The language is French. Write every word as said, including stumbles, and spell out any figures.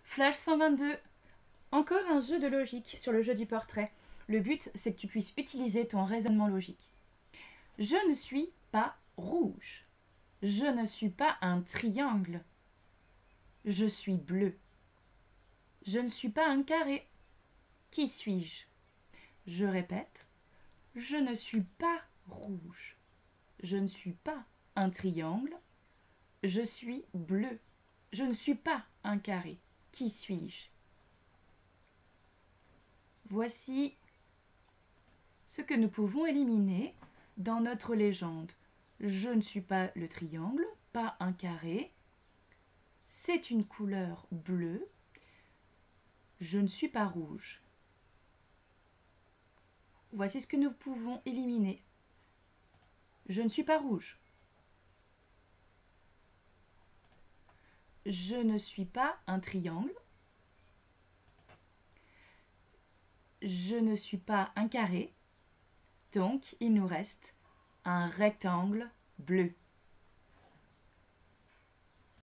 Flash cent vingt-deux. Encore un jeu de logique sur le jeu du portrait. Le but, c'est que tu puisses utiliser ton raisonnement logique. Je ne suis pas rouge. Je ne suis pas un triangle. Je suis bleu. Je ne suis pas un carré. Qui suis-je? Je répète, je ne suis pas rouge. Je ne suis pas un triangle. Je suis bleu. Je ne suis pas un carré. Qui suis-je? Voici ce que nous pouvons éliminer dans notre légende. Je ne suis pas le triangle, pas un carré. C'est une couleur bleue. Je ne suis pas rouge. Voici ce que nous pouvons éliminer. Je ne suis pas rouge. Je ne suis pas un triangle. Je ne suis pas un carré. Donc, il nous reste un rectangle bleu.